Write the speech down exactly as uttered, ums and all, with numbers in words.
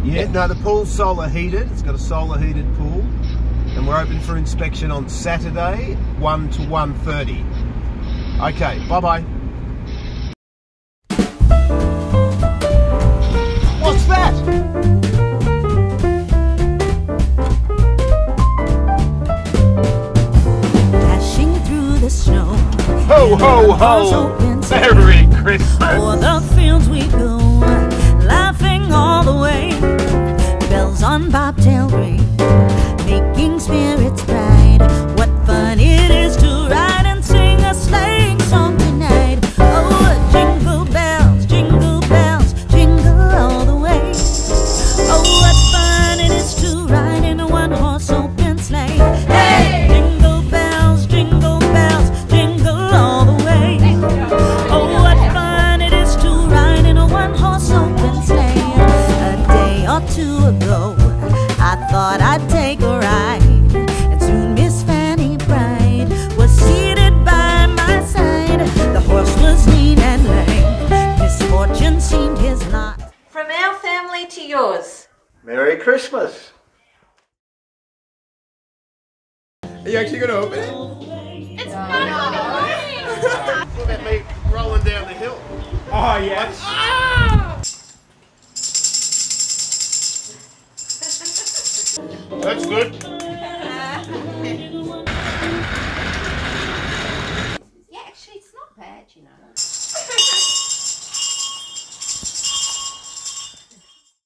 Yeah, no, the pool's solar heated. It's got a solar heated pool. And we're open for inspection on Saturday, one to one thirty. Okay, bye-bye. What's that? Dashing through the snow. Ho, ho, ho! Merry Christmas! O'er the fields we go, laughing all the way. Bells on bobtail ring, making spirits bright. What fun it is to ride and sing a sleighing song tonight. Oh, jingle bells, jingle bells, jingle all the way. Oh, what fun it is to ride in a one-horse open sleigh. Hey! Jingle bells, jingle bells, jingle all the way. Oh, what fun it is to ride in a one-horse open sleigh. A day or two ago, I thought I'd take a ride, and soon Miss Fanny Bright was seated by my side. The horse was lean and lame, misfortune seemed his lot. From our family to yours. Merry Christmas! Are you actually going to open it? It's fun on the morning. Look at me rolling down the hill. Oh, yes. Ah! That's good.